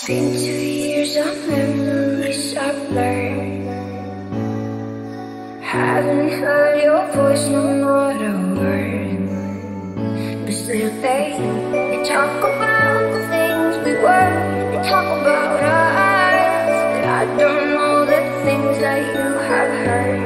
Been 2 years, our memories are blurred. Haven't heard your voice, no, not a word. But still they talk about the things we were. They talk about us, but I don't know the things that you have heard.